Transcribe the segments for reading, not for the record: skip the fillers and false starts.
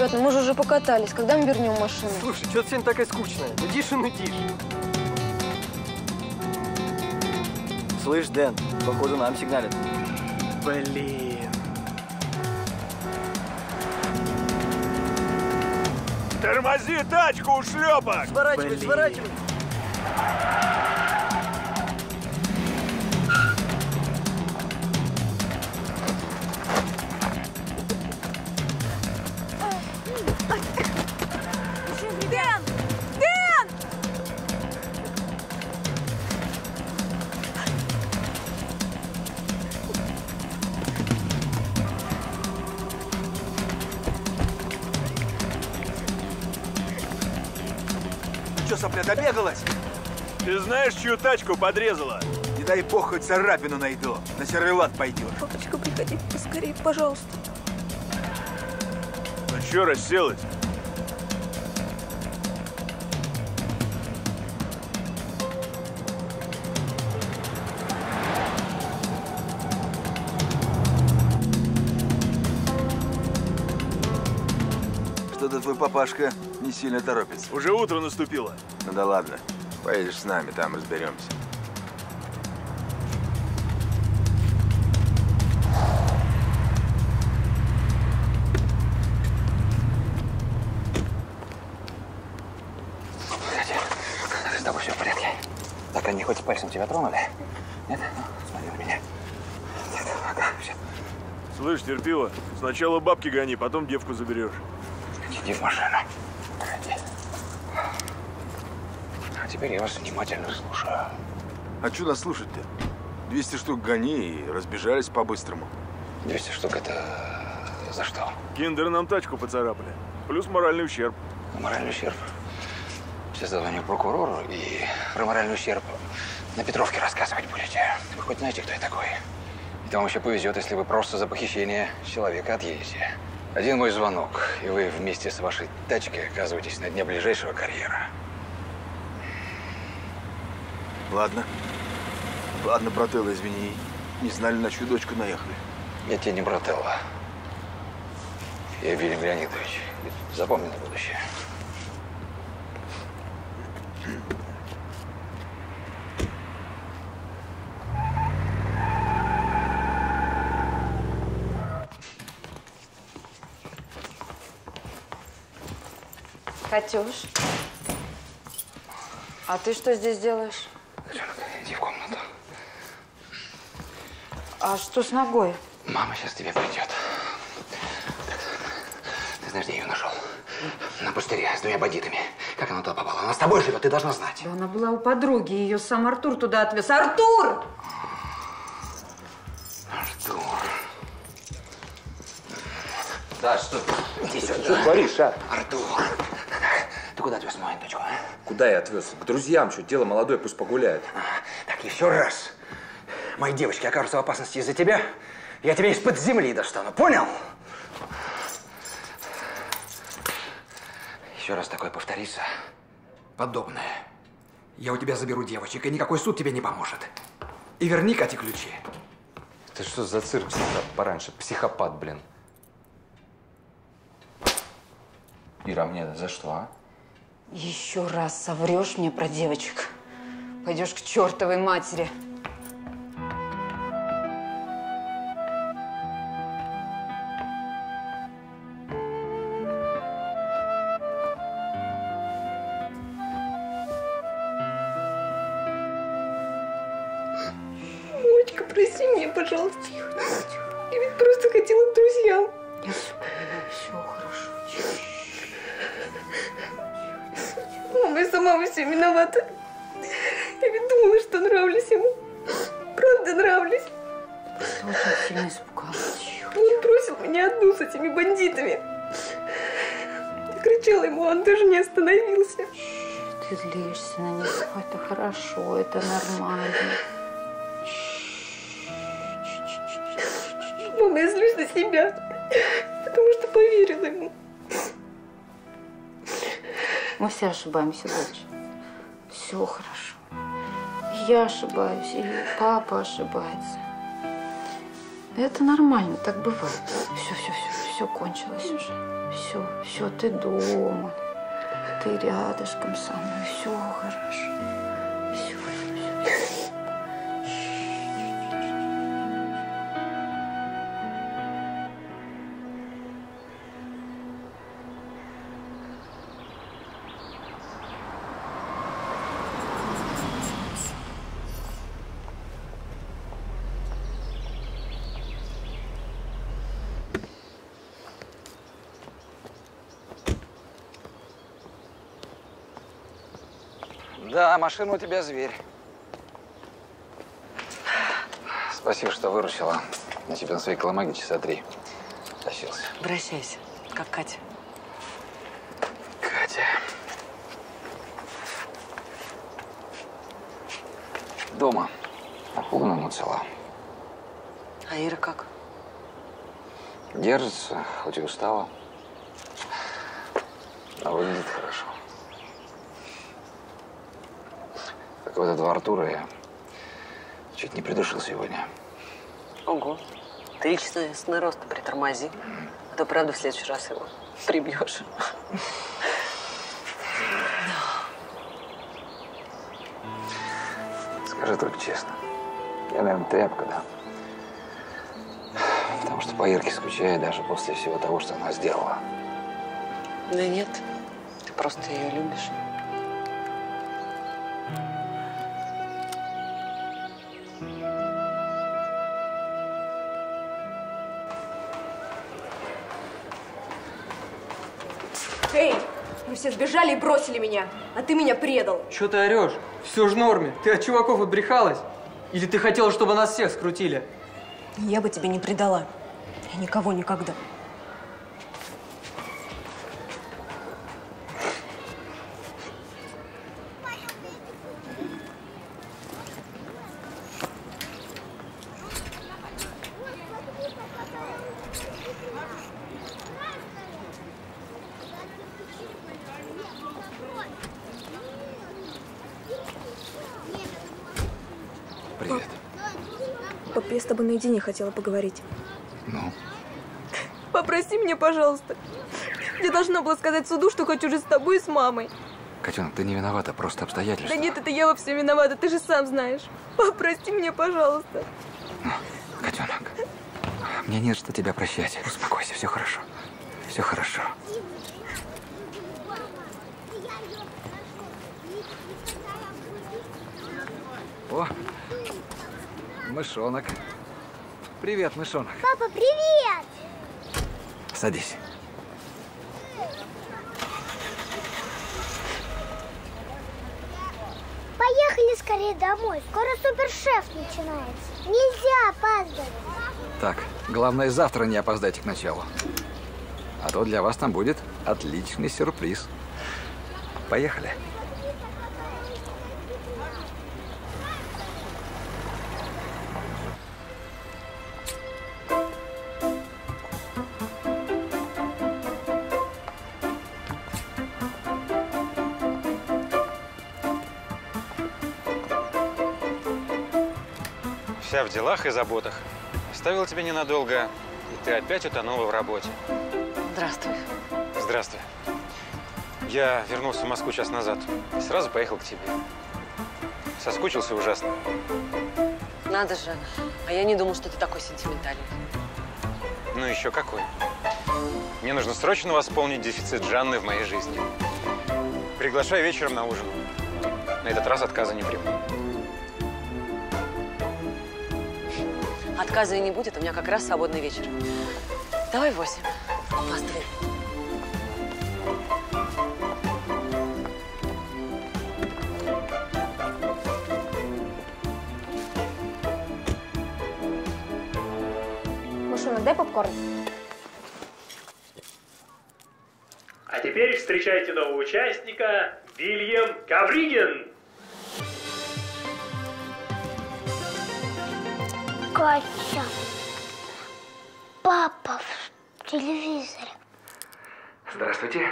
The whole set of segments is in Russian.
Ребят, ну мы же уже покатались. Когда мы вернем машину? Слушай, что ты сегодня такая скучная? Нудишь и нудишь. Слышь, Дэн, походу нам сигналят. Блин. Тормози тачку, ушлепок! Сворачивай, сворачивай. Дэн! Дэн! Че, сопля, добегалась? Ты знаешь, чью тачку подрезала? Не дай бог, хоть царапину найду. На сервелат пойдешь. Папочка, приходи поскорее, пожалуйста. Ну че расселась? Что-то твой папашка не сильно торопится. Уже утро наступило. Ну да ладно. Поедешь с нами, там разберемся. С тобой все в порядке? Так они хоть пальцем тебя тронули? Нет? Ну, смотри на меня. Так, ага, все. Слышь, терпила, сначала бабки гони, потом девку заберешь. Иди в машину. Иди. А теперь я вас внимательно слушаю. А что нас слушать-то? 200 штук гони и разбежались по-быстрому. 200 штук это за что? Киндеры нам тачку поцарапали. Плюс моральный ущерб. Моральный ущерб. Сейчас звоню прокурору и про моральный ущерб на Петровке рассказывать будете. Вы хоть знаете, кто я такой? И вам еще повезет, если вы просто за похищение человека отъедете. Один мой звонок, и вы вместе с вашей тачкой оказываетесь на дне ближайшего карьера. Ладно. Ладно, брателло, извини. Не знали, на чью дочку наехали. Я тебе не брателло. Я Вильям Леонидович. Запомни на будущее. Катюш, а ты что здесь делаешь? Катюшка, иди в комнату. А что с ногой? Мама сейчас тебе придет. Ты знаешь, где я ее нашел? На пустыре с 2 бандитами. Как она туда попала? Она с тобой живет, ты должна знать. Да она была у подруги, ее сам Артур туда отвез. Артур! Артур. Да, что? Иди сюда. Что творишь, а? Артур. Ты куда отвез мою дочку, а? Куда я отвез? К друзьям, что дело молодое, пусть погуляет. Так, еще раз. Мои девочки окажутся в опасности из-за тебя. Я тебя из-под земли достану, понял? Еще раз такое повторится. Подобное. Я у тебя заберу девочек, и никакой суд тебе не поможет. И верни Кате ключи. Ты что за цирк с утра пораньше? Психопат, блин. Ира, мне за что, а? Еще раз соврешь мне про девочек. Пойдешь к чертовой матери. Мамочка, прости меня, пожалуйста. Я ведь просто хотела к друзьям. Я все понимаю, все хорошо. Мама, я сама во всем виновата. Я ведь думала, что нравлюсь ему. Правда нравлюсь. Ты очень сильно испугалась. Он бросил меня одну с этими бандитами. Я кричала ему, он даже не остановился. Ты злишься на них. Это хорошо, это нормально. Мама, я злюсь на себя, потому что поверила ему. Мы все ошибаемся, дочь. Все хорошо. Я ошибаюсь, и папа ошибается. Это нормально, так бывает. Все. все кончилось уже. Все, ты дома. Ты рядышком со мной. Все хорошо. Все. Да, машина у тебя зверь. Спасибо, что выручила. Я тебе на своей колымаге часа 3 тащился. Обращайся, как Катя. Катя. Дома. По-полному цела. А Ира как? Держится, хоть и устала. Но выглядит хорошо. Как вот этого Артура я чуть не придушил сегодня. Ого. Ты личностный рост притормози. А то, правда, в следующий раз его прибьешь. Скажи только честно. Я, наверное, тряпка, да? Потому что по Ирке скучаю даже после всего того, что она сделала. Да нет, ты просто ее любишь. Эй, вы все сбежали и бросили меня, а ты меня предал. Чё ты орешь? Все в норме. Ты от чуваков отбрехалась? Или ты хотела, чтобы нас всех скрутили? Я бы тебе не предала. Я никого никогда. Привет. Пап, я с тобой наедине хотела поговорить. Ну? Попроси меня, пожалуйста. Я должна была сказать суду, что хочу жить с тобой и с мамой. Котенок, ты не виновата, просто обстоятельства. Да нет, это я во всем виновата, ты же сам знаешь. Попроси меня, пожалуйста. Котенок, мне нет что тебя прощать. Успокойся, все хорошо. Все хорошо. О, мышонок. Привет, мышонок. Папа, привет! Садись. Поехали скорее домой. Скоро супершеф начинается. Нельзя опаздывать. Так, главное, завтра не опоздайте к началу. А то для вас там будет отличный сюрприз. Поехали. Вся в делах и заботах. Оставил тебя ненадолго, и ты опять утонула в работе. Здравствуй. Здравствуй. Я вернулся в Москву час назад и сразу поехал к тебе. Соскучился ужасно. Надо же. А я не думал, что ты такой сентиментальный. Ну еще какой. Мне нужно срочно восполнить дефицит Жанны в моей жизни. Приглашаю вечером на ужин. На этот раз отказа не приму. Отказа и не будет, у меня как раз свободный вечер. Давай в 8. Опаздывай. Машина, дай попкорн. А теперь встречайте нового участника, Вильям Ковригин. Катя, папа в телевизоре. Здравствуйте.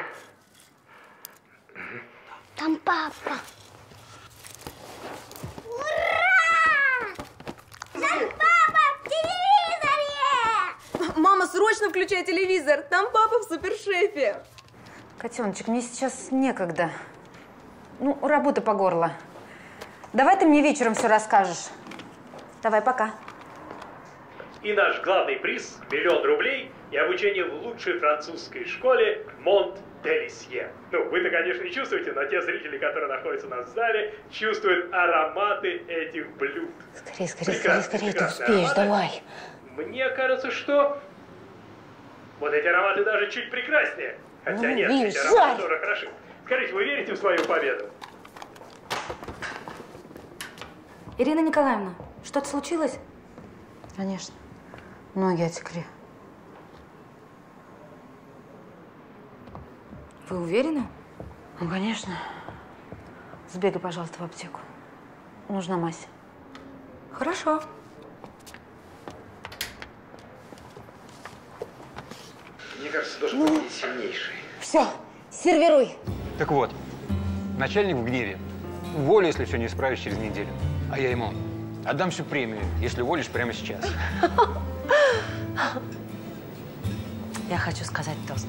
Там папа. Ура! Там папа в телевизоре! Мама, срочно! Срочно включай телевизор, там папа в супершефе. Котеночек, мне сейчас некогда. Ну, работа по горло. Давай ты мне вечером все расскажешь. Давай, пока. И наш главный приз – 1 000 000 рублей и обучение в лучшей французской школе Монт-де-Лисье. Ну, вы-то, конечно, не чувствуете, но те зрители, которые находятся у нас в зале, чувствуют ароматы этих блюд. Скорее, ты успеешь, давай. Мне кажется, что вот эти ароматы даже чуть прекраснее. Хотя нет, эти ароматы тоже хороши. Скажите, вы верите в свою победу? Ирина Николаевна, что-то случилось? Конечно. Ноги отекли. Вы уверены? Ну, конечно. Сбегай, пожалуйста, в аптеку. Нужна мазь. Хорошо. Мне кажется, должен быть сильнейший. Все, сервируй. Так вот, начальник в гневе. Уволю, если все не исправишь через неделю. А я ему отдам всю премию, если уволишь прямо сейчас. Я хочу сказать тост.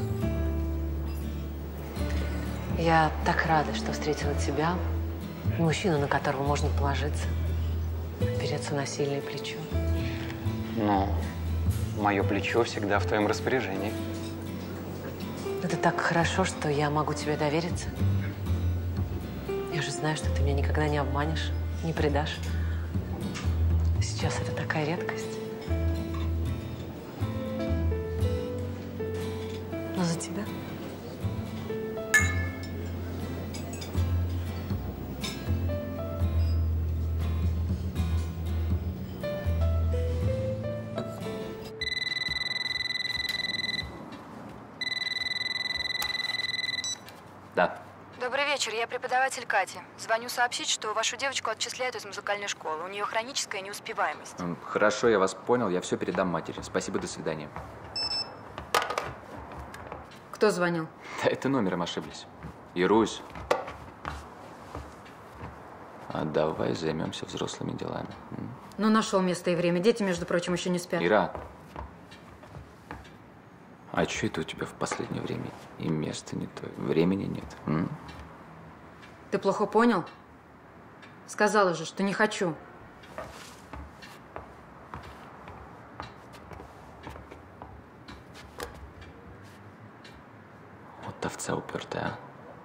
Я так рада, что встретила тебя, мужчину, на которого можно положиться, опереться на сильное плечо. Но мое плечо всегда в твоем распоряжении. Это так хорошо, что я могу тебе довериться. Я же знаю, что ты меня никогда не обманешь, не предашь. Сейчас это такая редкость. Но за тебя. Да. Добрый вечер, я преподаватель Катя. Звоню сообщить, что вашу девочку отчисляют из музыкальной школы. У нее хроническая неуспеваемость. Хорошо, я вас понял, я все передам матери. Спасибо, до свидания. Кто звонил? Да это номером ошиблись. Ирусь. А давай займемся взрослыми делами. Ну, нашел место и время. Дети, между прочим, еще не спят. Ира. А что это у тебя в последнее время? И места не то, времени нет. Ты плохо понял? Сказала же, что не хочу. Вот овца упертая, а.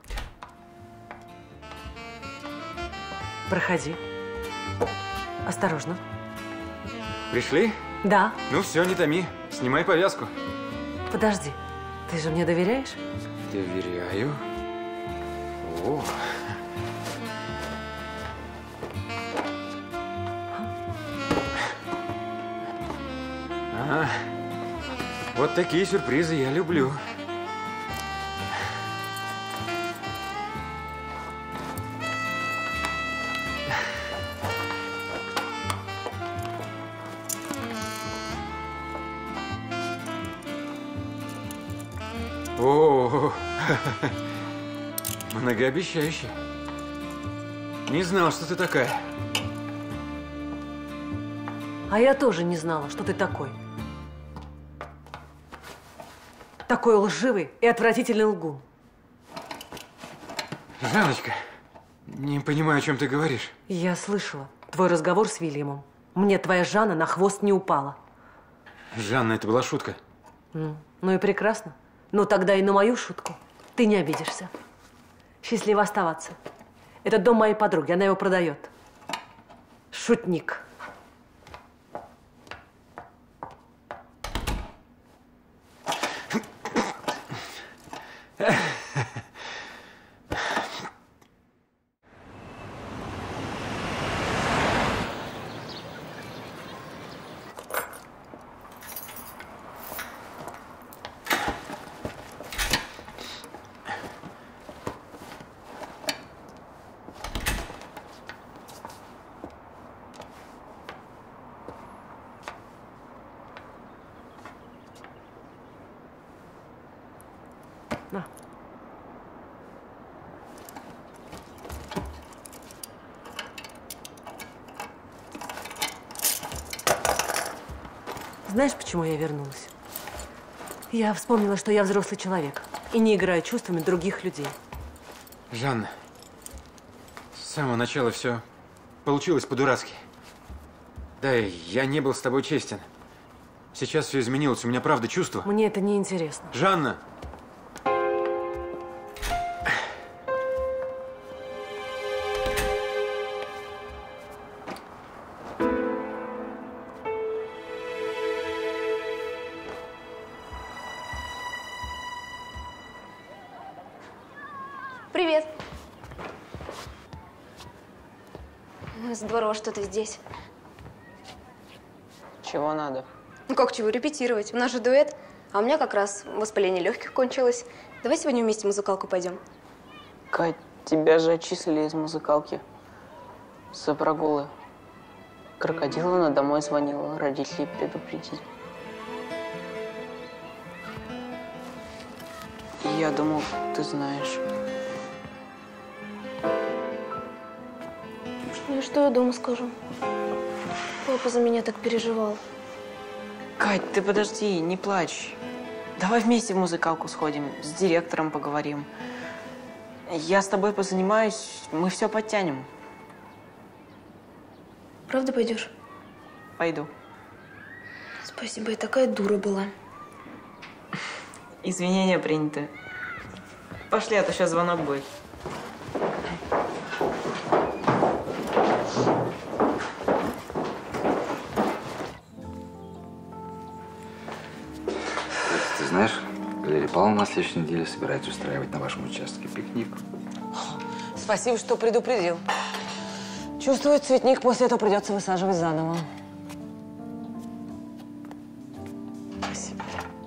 Проходи. Осторожно. Пришли? Да. Ну все, не томи. Снимай повязку. Подожди. Ты же мне доверяешь? Доверяю. О. Ага. Вот такие сюрпризы я люблю. О, многообещающе. Не знал, что ты такая. А я тоже не знала, что ты такой. Такой лживый и отвратительный лгун. Жанночка, не понимаю, о чем ты говоришь. Я слышала твой разговор с Вильямом. Мне твоя Жанна на хвост не упала. Жанна, это была шутка. Ну и прекрасно. Ну тогда и на мою шутку ты не обидишься. Счастливо оставаться. Это дом моей подруги, она его продает. Шутник. На. Знаешь, почему я вернулась? Я вспомнила, что я взрослый человек и не играю чувствами других людей. Жанна, с самого начала все получилось по-дурацки. Да, я не был с тобой честен. Сейчас все изменилось, у меня правда чувства. Мне это не интересно. Жанна! Привет. Здорово, что ты здесь. Чего надо? Ну как чего, репетировать? У нас же дуэт, а у меня как раз воспаление легких кончилось. Давай сегодня вместе в музыкалку пойдем. Кать, тебя же отчислили из музыкалки за прогулы. Крокодиловна домой звонила, родителей предупредить. Я думал, ты знаешь. Ну и что я дома скажу? Папа за меня так переживал. Кать, ты подожди, не плачь. Давай вместе в музыкалку сходим, с директором поговорим. Я с тобой позанимаюсь, мы все подтянем. Правда пойдешь? Пойду. Спасибо, я такая дура была. Извинения приняты. Пошли, а то сейчас звонок будет. Ты знаешь, Валерия Павловна на следующей неделе собирается устраивать на вашем участке пикник. Спасибо, что предупредил. Чувствую, цветник после этого придется высаживать заново. Спасибо.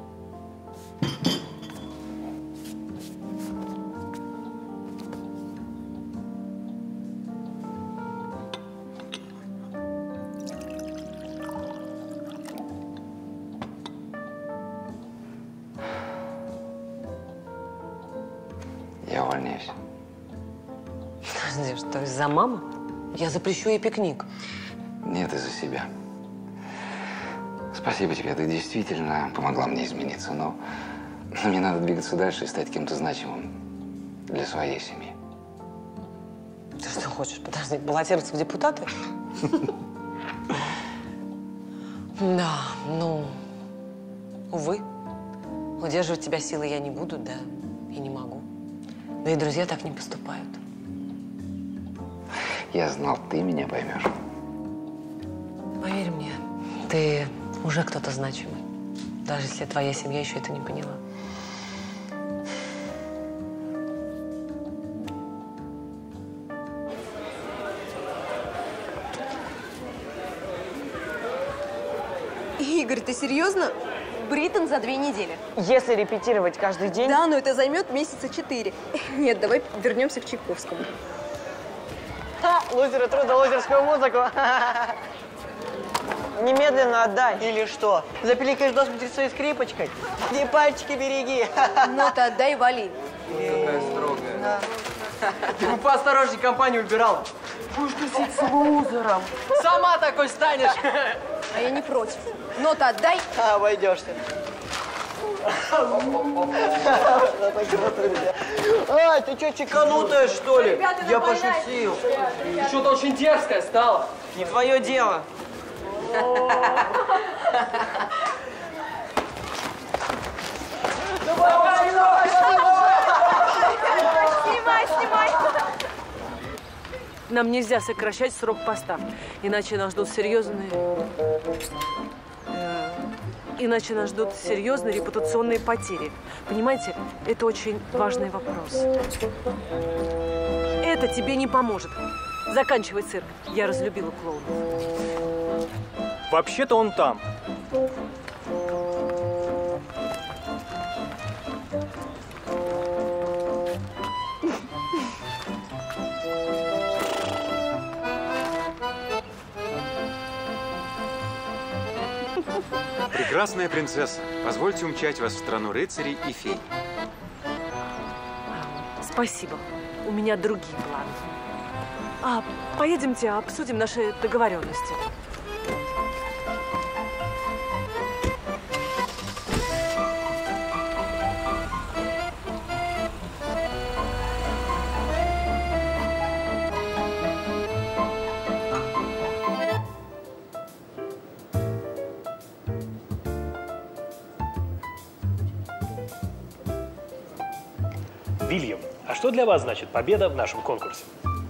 Я увольняюсь. Подожди, что, из-за мамы? Я запрещу ей пикник. Нет, из-за себя. Спасибо тебе, ты действительно помогла мне измениться, но мне надо двигаться дальше и стать кем-то значимым для своей семьи. Ты что хочешь, подожди, баллотироваться в депутаты? Да, ну, увы, удерживать тебя силой я не буду, да, и не могу. Да и друзья так не поступают. Я знал, ты меня поймешь. Поверь мне, ты уже кто-то значимый, даже если твоя семья еще это не поняла. Игорь, ты серьезно? Бритон за 2 недели. Если репетировать каждый день… Да, но это займет месяца 4. Нет, давай вернемся к Чайковскому. Лузеры труда, лузерскую музыку. Немедленно отдай. Или что? Запиликаешь до смерти своей скрипочкой? Не пальчики береги. Ну-то отдай, вали. Какая строгая. Да. Ты бы поосторожней компанию убирал. Будешь тусить с лузером. Сама такой станешь. А я не против. Но-то отдай. Обойдешься. Ай, ты что, чеканутая, что ли? Ребята, я пошутил. Ты что-то очень дерзкая стала. Не твое дело. Снимай. Нам нельзя сокращать срок поставки, иначе нас ждут серьезные репутационные потери. Понимаете, это очень важный вопрос. Это тебе не поможет. Заканчивай цирк. Я разлюбила клоунов. Вообще-то он там. Прекрасная принцесса, позвольте умчать вас в страну рыцарей и фей. Спасибо. У меня другие планы. Поедемте, обсудим наши договоренности. Вильям, а что для вас значит победа в нашем конкурсе?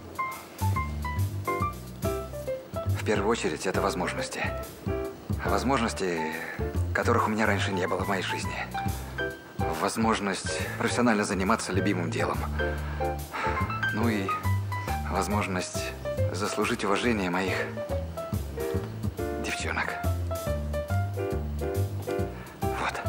В первую очередь, это возможности. Возможности, которых у меня раньше не было в моей жизни. Возможность профессионально заниматься любимым делом. Ну и возможность заслужить уважение моих девчонок. Вот.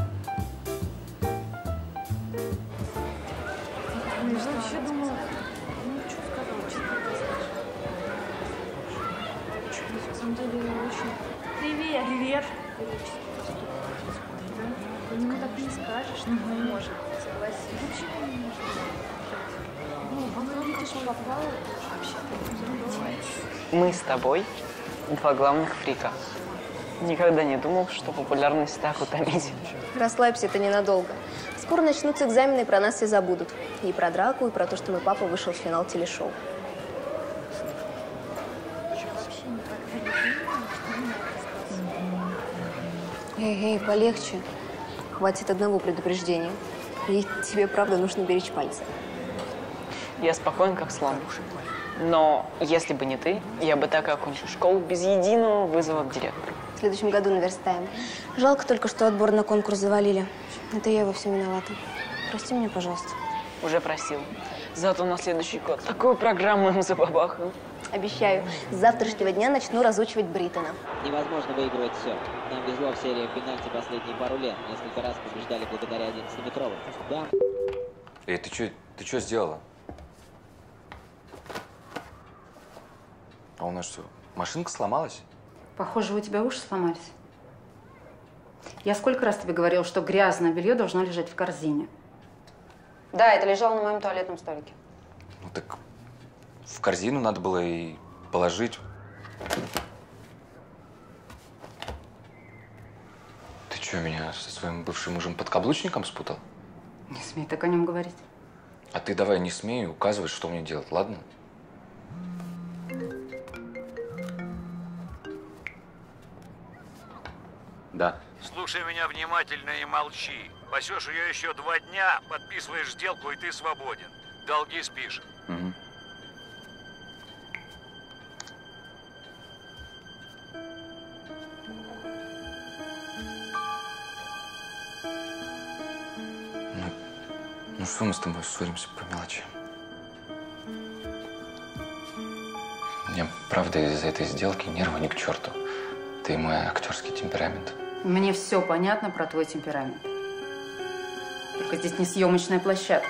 Привет. Привет. Ну, так не скажешь, но может, согласись. Почему не может? Ну, вроде ты же попала. Мы с тобой два главных фрика. Никогда не думал, что популярность так утомительна. Расслабься, это ненадолго. Скоро начнутся экзамены, и про нас все забудут. И про драку, и про то, что мой папа вышел в финал телешоу. Эй, полегче. Хватит одного предупреждения. И тебе, правда, нужно беречь пальцы. Я спокоен, как слон. Но если бы не ты, я бы так и окончил школу без единого вызова к директору. В следующем году наверстаем. Жалко только, что отбор на конкурс завалили. Это я во всем виновата. Прости меня, пожалуйста. Уже просил. Зато на следующий год такую программу им забабахаю. Обещаю, с завтрашнего дня начну разучивать Бриттона. Невозможно выигрывать все. Нам везло в серии пенальти последние пару лет. Несколько раз побеждали благодаря 11-метровым. Да. Эй, ты что сделала? А у нас что, машинка сломалась? Похоже, у тебя уши сломались. Я сколько раз тебе говорила, что грязное белье должно лежать в корзине. Да, это лежало на моем туалетном столике. Ну так в корзину надо было и положить. Ты что, меня со своим бывшим мужем подкаблучником спутал? Не смей так о нем говорить. А ты давай не смей указывать, что мне делать, ладно? Да. Слушай меня внимательно и молчи. Пасешь ее еще 2 дня, подписываешь сделку, и ты свободен. Долги спишем. Угу. Ну что мы с тобой ссоримся по мелочи? Мне, правда, из-за этой сделки нервы ни к черту. Ты мой актерский темперамент. Мне все понятно про твой темперамент. Только здесь не съемочная площадка.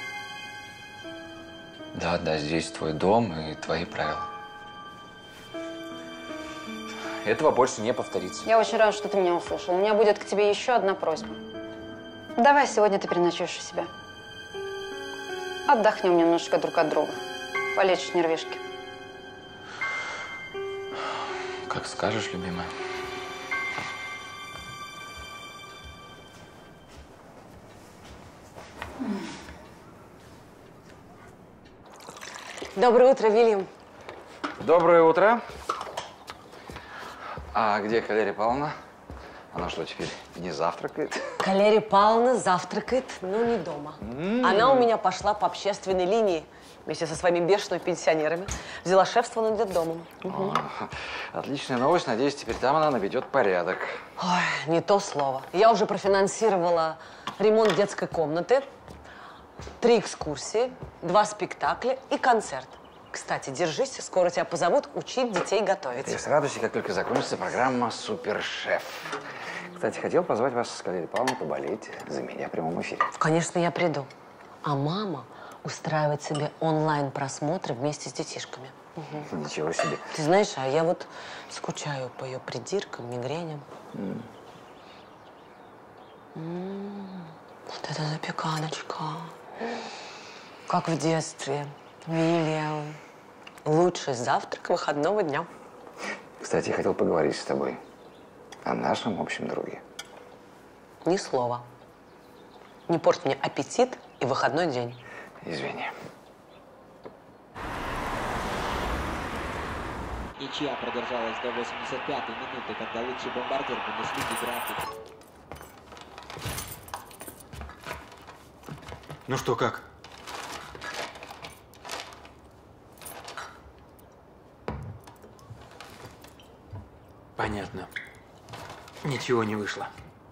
Да, здесь твой дом и твои правила. Этого больше не повторится. Я очень рада, что ты меня услышал. У меня будет к тебе еще одна просьба. Давай сегодня ты переночуешь у себя. Отдохнем немножечко друг от друга. Полечишь нервишки. Как скажешь, любимая. Доброе утро, Вильям. Доброе утро. А где Калерия Павловна? Она что, теперь не завтракает? Калерия Павловна завтракает, но не дома. Она у меня пошла по общественной линии вместе со своими бешеными пенсионерами. Взяла шефство над детдомом. Отличная новость. Надеюсь, теперь там она наведет порядок. Ой, не то слово. Я уже профинансировала ремонт детской комнаты, 3 экскурсии, 2 спектакля и концерт. Кстати, держись, скоро тебя позовут учить детей готовить. И радуйся, как только закончится программа «Супершеф». Кстати, хотел позвать вас с Калерией Павловной поболеть за меня в прямом эфире. Конечно, я приду. А мама устраивает себе онлайн-просмотры вместе с детишками. Угу. Ничего себе. Ты знаешь, а я вот скучаю по ее придиркам, мигреням. Вот это запеканочка. Как в детстве. Вильям. Лучший завтрак выходного дня. Кстати, я хотел поговорить с тобой о нашем общем друге. Ни слова. Не порть мне аппетит и выходной день. Извини. Ничья продержалась до 85-й минуты, когда лучший бомбардир Бундеслиги График. Ну что, как? Понятно. Ничего не вышло.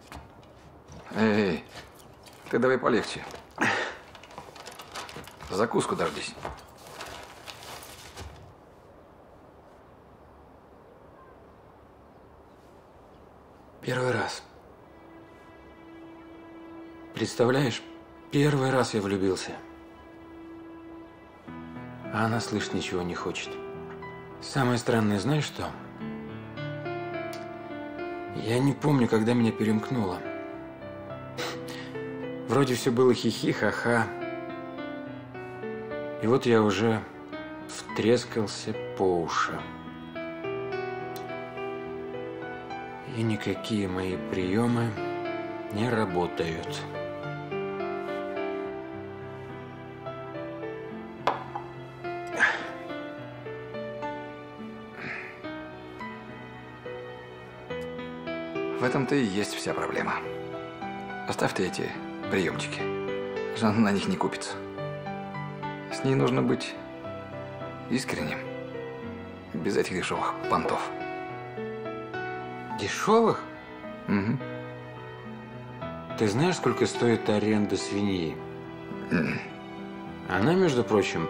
Эй, ты давай полегче. Закуску дождись. Первый раз. Представляешь, первый раз я влюбился. А она слышать ничего не хочет. Самое странное, знаешь что? Я не помню, когда меня перемкнуло. Вроде все было хихи, ха-ха. И вот я уже втрескался по уши. И никакие мои приемы не работают. В этом-то и есть вся проблема. Оставь ты эти приемчики. Жанна на них не купится. С ней нужно быть искренним. Без этих дешевых понтов. Дешевых? Угу. Ты знаешь, сколько стоит аренда свиньи? Она, между прочим,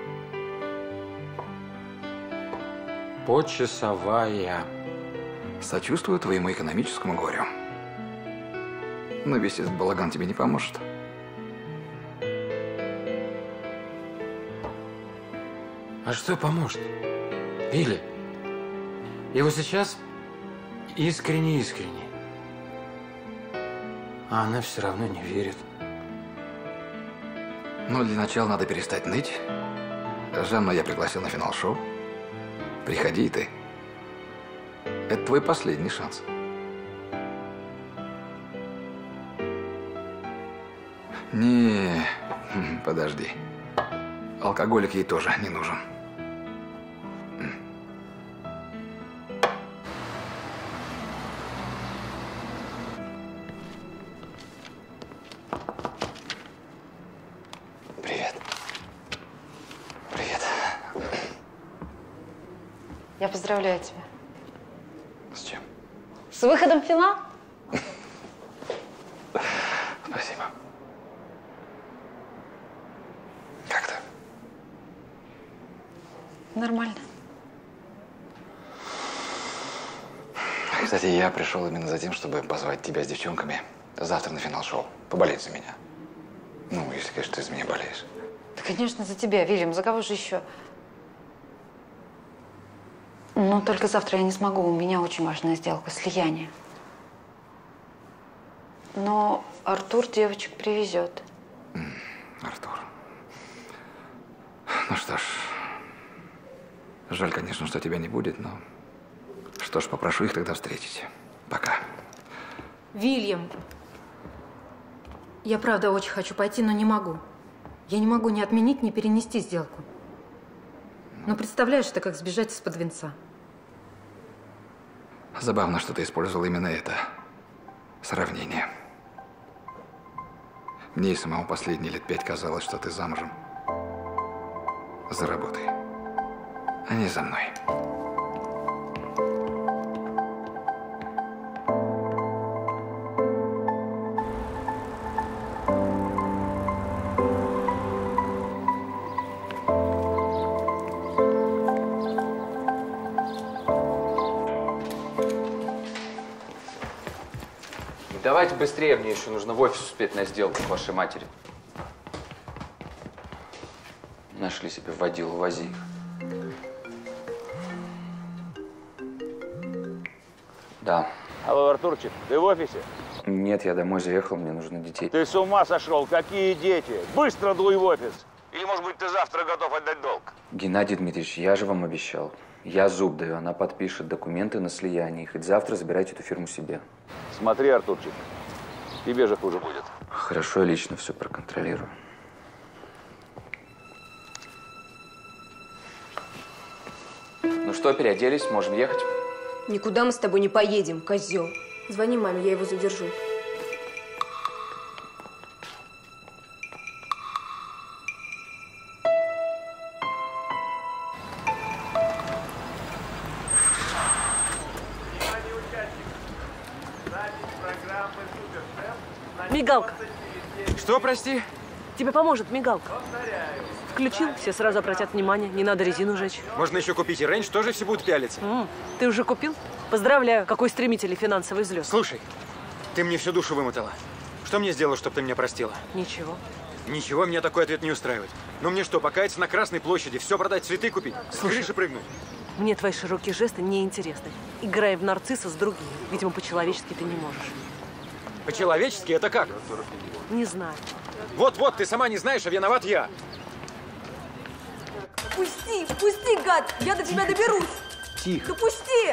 почасовая. Сочувствую твоему экономическому горю. Но весь этот балаган тебе не поможет. А что поможет? Вилли, его сейчас искренне. А она все равно не верит. Ну, для начала надо перестать ныть. Жанну я пригласил на финал шоу. Приходи и ты. Это твой последний шанс. Не, подожди. Алкоголик ей тоже не нужен. Привет. Привет. Я поздравляю тебя. С чем? С выходом в финал? Спасибо. Как ты? Нормально. Кстати, я пришел именно за тем, чтобы позвать тебя с девчонками завтра на финал шоу. Поболеть за меня. Ну, если, конечно, ты за меня болеешь. Да, конечно, за тебя, Вильям. За кого же еще? Но только завтра я не смогу. У меня очень важная сделка, слияние. Но Артур девочек привезет. Артур. Ну что ж, жаль, конечно, что тебя не будет, но что ж, попрошу их тогда встретить. Пока. Вильям, я правда очень хочу пойти, но не могу. Я не могу ни отменить, ни перенести сделку. Но представляешь, это как сбежать из-под венца. Забавно, что ты использовал именно это сравнение. Мне и самому последние лет 5 казалось, что ты замужем за работой, а не за мной. Давайте быстрее, мне еще нужно в офис успеть на сделку к вашей матери. Нашли себе водилу, вози их. Да. Алло, Артурчик, ты в офисе? Нет, я домой заехал, мне нужно детей. Ты с ума сошел? Какие дети? Быстро дуй в офис. Или, может быть, ты завтра готов отдать долг? Геннадий Дмитриевич, я же вам обещал. Я зуб даю, она подпишет документы на слияние. Хоть завтра забирайте эту фирму себе. Смотри, Артурчик, тебе же хуже будет. Хорошо, я лично все проконтролирую. Ну что, переоделись, можем ехать? Никуда мы с тобой не поедем, козел. Звони маме, я его задержу. Мигалка. Что, прости? Тебе поможет мигалка. Включил, все сразу обратят внимание, не надо резину жечь. Можно еще купить и рейндж, тоже все будут пялиться. Ты уже купил? Поздравляю, какой стремительный финансовый взлет. Слушай, ты мне всю душу вымотала. Что мне сделал, чтобы ты меня простила? Ничего. Ничего, меня такой ответ не устраивает. Ну мне что, покаяться на Красной площади, все продать, цветы купить, с крыши прыгнуть? Мне твои широкие жесты не интересны. Играй в нарцисса с другими. Видимо, по-человечески ты не можешь. По-человечески это как? Не знаю. Вот-вот, ты сама не знаешь, а виноват я. Пусти, пусти, гад! Я до тебя доберусь! Тихо. Да пусти!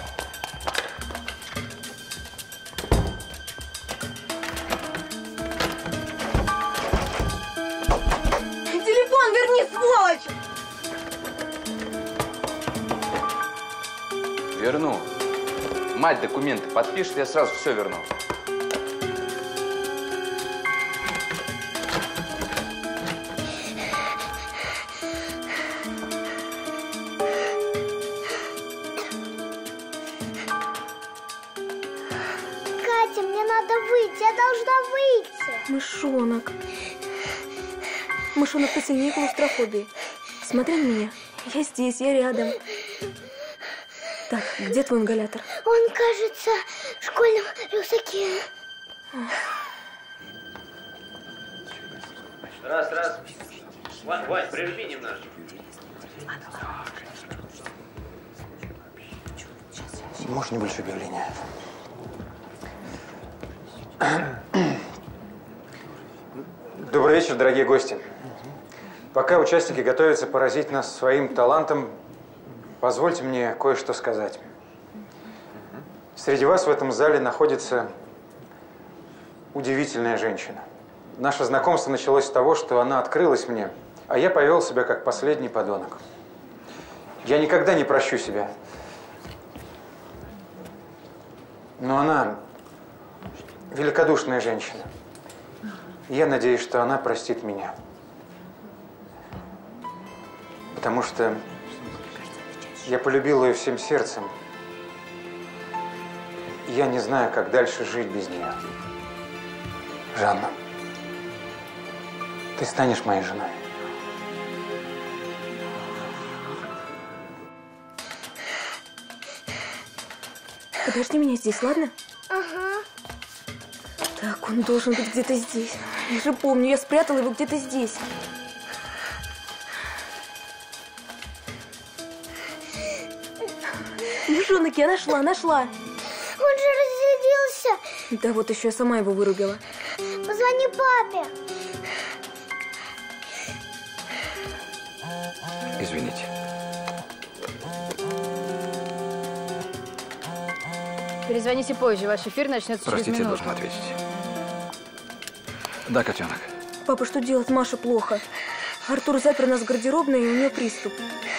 Телефон верни, сволочь! Верну. Мать документы подпишет, я сразу все верну. Катя, мне надо выйти, я должна выйти. Мышонок. Мышонок, ты сильнее клаустрофобии. Смотри на меня. Я здесь, я рядом. Так, где твой ингалятор? Он, кажется, в школьном рюкзаке. Раз. Вань, прижми немножко. Может, небольшое объявление? Добрый вечер, дорогие гости. Пока участники готовятся поразить нас своим талантом, позвольте мне кое-что сказать. Среди вас в этом зале находится удивительная женщина. Наше знакомство началось с того, что она открылась мне, а я повел себя как последний подонок. Я никогда не прощу себя. Но она великодушная женщина. Я надеюсь, что она простит меня. Потому что я полюбил ее всем сердцем. И я не знаю, как дальше жить без нее. Жанна, ты станешь моей женой. Подожди меня здесь, ладно? Ага. Так, он должен быть где-то здесь. Я же помню, я спрятала его где-то здесь. Мышонок, я нашла. Он же разрядился. Да вот еще я сама его вырубила. Позвони папе. Извините. Перезвоните позже, ваш эфир начнется через Простите, я минуту. должен ответить. Да, котенок. Папа, что делать? Маша плохо. Артур запер нас в гардеробной, и у нее приступ.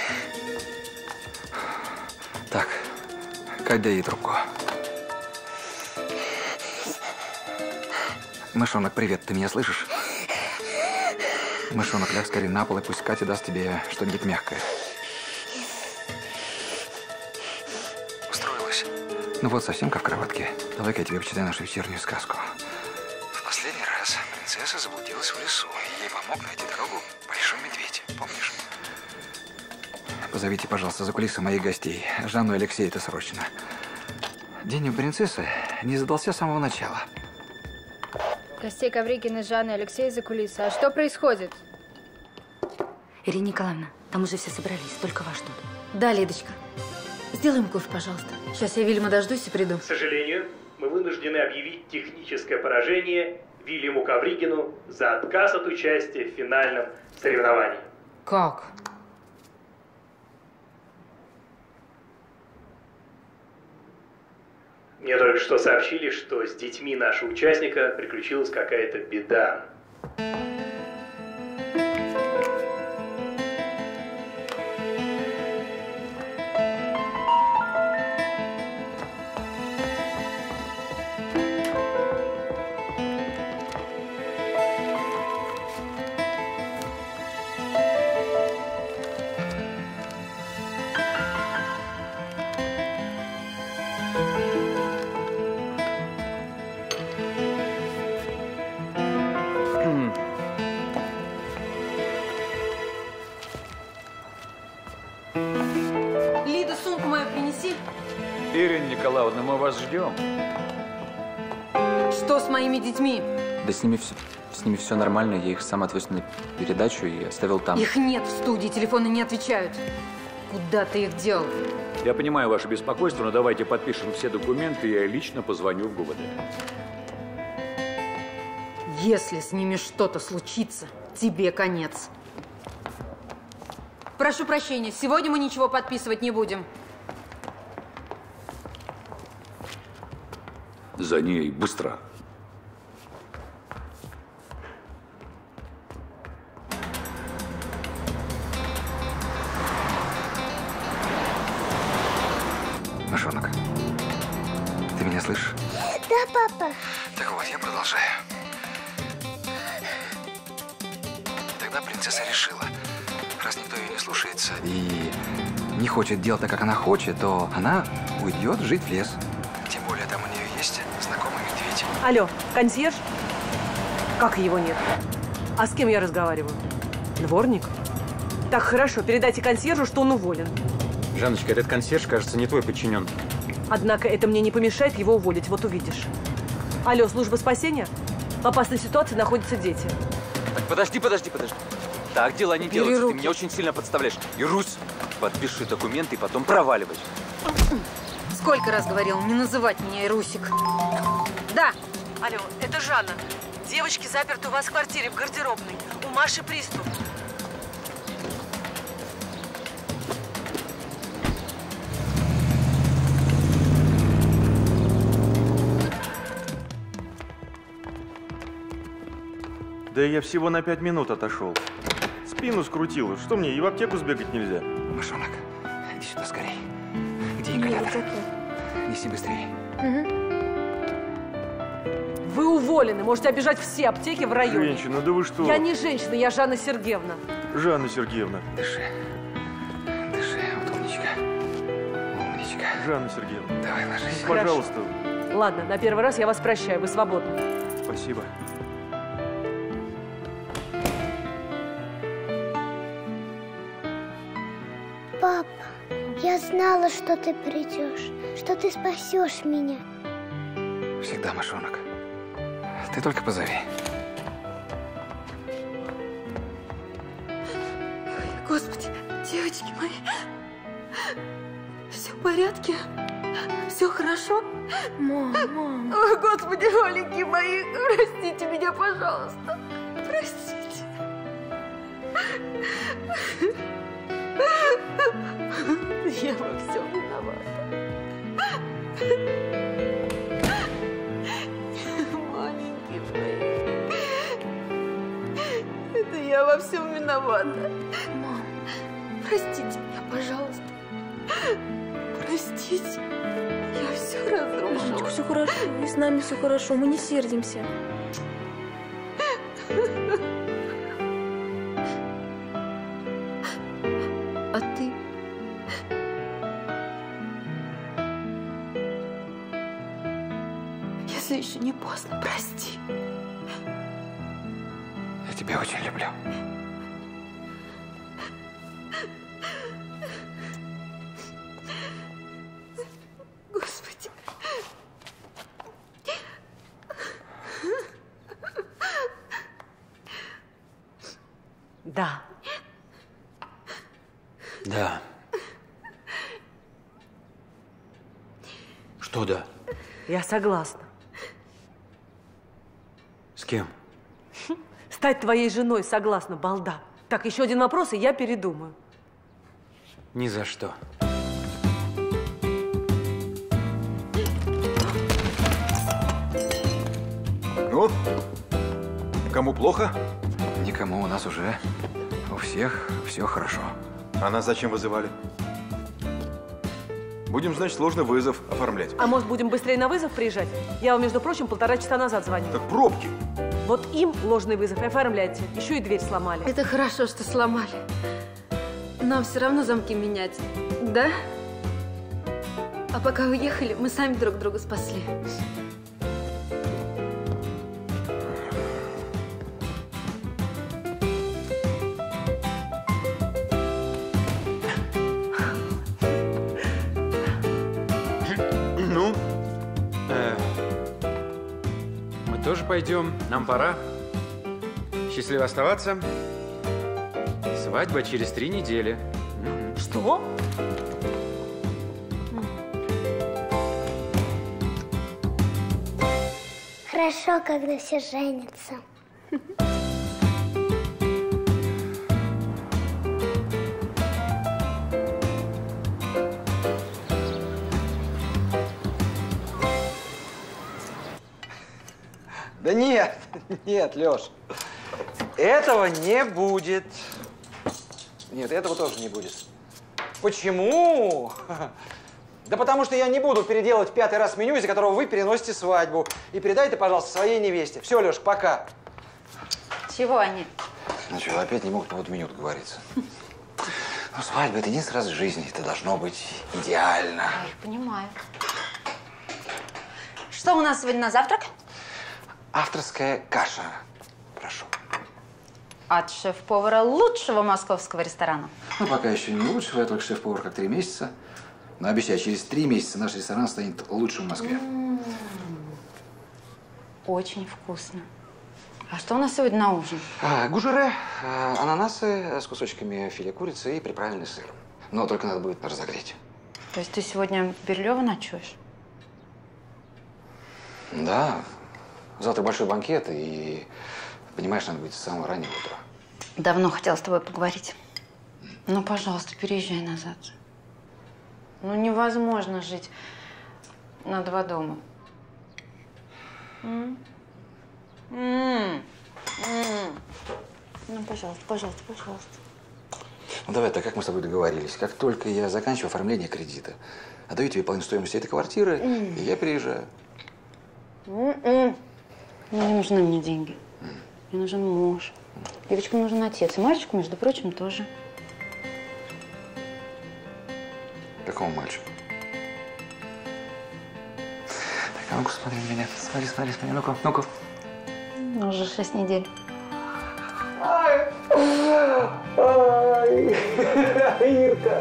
Так, Кать, дай ей трубку. Мышонок, привет, ты меня слышишь? Мышонок, ляг скорее на пол, и пусть Катя даст тебе что-нибудь мягкое. Устроилась? Ну вот, совсем как в кроватке. Давай-ка я тебе почитаю нашу вечернюю сказку. В последний раз принцесса заблудилась в лесу, и ей помог найти дорогу большой медведь. Помнишь? Позовите, пожалуйста, за кулисы моих гостей. Жанну и Алексея, это срочно. День у принцессы не задался с самого начала. Гостей Ковригина, Жанны и Алексея за кулисы. А что происходит? Ирина Николаевна, там уже все собрались, только вас ждут. Да, Лидочка. Сделаем кофе, пожалуйста. Сейчас я Вильяма дождусь и приду. К сожалению, мы вынуждены объявить техническое поражение Вильяму Ковригину за отказ от участия в финальном соревновании. Как? Мне только что сообщили, что с детьми нашего участника приключилась какая-то беда. Михайловна, мы вас ждем. Что с моими детьми? Да с ними все нормально. Я их сам отвез на передачу и оставил там. Их нет в студии, телефоны не отвечают. Куда ты их дел? Я понимаю ваше беспокойство, но давайте подпишем все документы, и я лично позвоню в ГУВД. Если с ними что-то случится, тебе конец. Прошу прощения, сегодня мы ничего подписывать не будем. За ней, быстро. Мышонок, ты меня слышишь? Да, папа. Так вот, я продолжаю. Тогда принцесса решила, раз никто ее не слушается и не хочет делать так, как она хочет, то она уйдет жить в лес. Тем более там у нее есть знакомый медведь. Алло, консьерж? Как его нет? А с кем я разговариваю? Дворник? Так, хорошо, передайте консьержу, что он уволен. Жанночка, этот консьерж, кажется, не твой подчиненный. Однако это мне не помешает его уволить, вот увидишь. Алло, служба спасения? В опасной ситуации находятся дети. Так, подожди. Так дела не Бери делаются. руки. Ты меня очень сильно подставляешь. Ирусь, подпиши документы и потом проваливай. Сколько раз говорил, не называть меня Ирусик. Да. Алло, это Жанна. Девочки заперты у вас в квартире, в гардеробной. У Маши приступ. Да я всего на 5 минут отошел. Спину скрутило. Что мне, и в аптеку сбегать нельзя? Мышонок, иди сюда скорей. Где ингалятор? Неси быстрее. Вы уволены. Можете обижать все аптеки в районе. Женщина, да вы что? Я не женщина, я Жанна Сергеевна. Жанна Сергеевна. Дыши. Дыши, вот умничка. Умничка. Жанна Сергеевна. Давай, ложись. Ну, пожалуйста. Ладно, на первый раз я вас прощаю, вы свободны. Спасибо. Папа, я знала, что ты придешь, что ты спасешь меня. Всегда, мышонок. Ты только позови. Господи, девочки мои, все в порядке? Все хорошо? Мам. Ой, Господи, маленькие мои, простите меня, пожалуйста. Простите. Я во всем виновата. Маленькие мои. Это я во всем виновата. Мам, простите меня, пожалуйста. Простите. Я все разрушила. Мамочка, все хорошо. И с нами все хорошо. Мы не сердимся. А ты? Если еще не поздно, прости. Я тебя очень люблю. Господи. Да. Да. Что да? Я согласна. С кем? Стать твоей женой согласна, балда. Так, еще один вопрос, и я передумаю. Ни за что. Ну, кому плохо? Никому, у нас уже у всех все хорошо. А нас зачем вызывали? Будем, значит, ложный вызов оформлять. А может, будем быстрее на вызов приезжать? Я вам, между прочим, 1,5 часа назад звонила. Так пробки. Вот им ложный вызов и оформляйте. Еще и дверь сломали. Это хорошо, что сломали. Нам все равно замки менять, да? А пока вы ехали, мы сами друг друга спасли. Ну, тоже пойдем. Нам пора. Счастливо оставаться. Свадьба через 3 недели. Что? Хорошо, когда все женятся. Да нет, нет, Лёш, этого не будет. Нет, этого тоже не будет. Почему? Да потому что я не буду переделывать в 5-й раз меню, из-за которого вы переносите свадьбу. И передай ты, пожалуйста, своей невесте. Все, Лёш, пока. Чего они? Ну что, опять не могут по поводу меню договориться. Ну, свадьба – это единственный раз в жизни. Это должно быть идеально. Я их понимаю. Что у нас сегодня на завтрак? Авторская каша. Прошу. От шеф-повара лучшего московского ресторана. Ну, пока еще не лучшего, я только шеф-повар как 3 месяца. Но обещаю, через 3 месяца наш ресторан станет лучшим в Москве. Очень вкусно. А что у нас сегодня на ужин? Гужере, ананасы с кусочками филе курицы и приправленный сыр. Но только надо будет разогреть. То есть ты сегодня в Бирюлево ночуешь? Да. Завтра большой банкет, и, понимаешь, надо быть с самого раннего утра. Давно хотела с тобой поговорить. Ну, пожалуйста, переезжай назад. Ну, невозможно жить на 2 дома. Ну, пожалуйста, пожалуйста, пожалуйста. Ну, давай так, как мы с тобой договорились. Как только я заканчиваю оформление кредита, отдаю тебе половину стоимости этой квартиры, и я переезжаю. Не нужны мне деньги. Мне нужен муж. Девочкам нужен отец. И мальчику, между прочим, тоже. Какому мальчику? Так, а ну-ка, смотри на меня. Смотри, смотри, смотри. Ну-ка, ну-ка. Уже 6 недель. Ай! Ай! Ирка!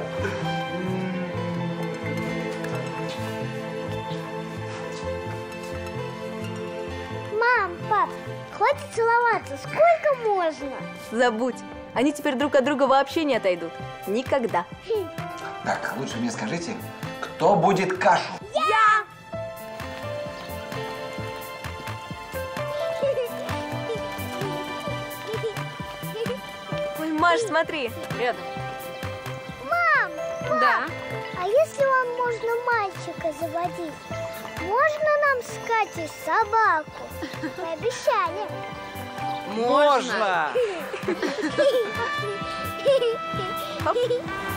Мам, пап, хватит целоваться. Сколько можно? Забудь. Они теперь друг от друга вообще не отойдут. Никогда. Так, лучше мне скажите, кто будет кашу? Я! Ой, Маш, смотри, рядом. Мам, пап, да? А если вам можно мальчика заводить? Можно нам с Катей собаку? Вы обещали. Можно! Можно.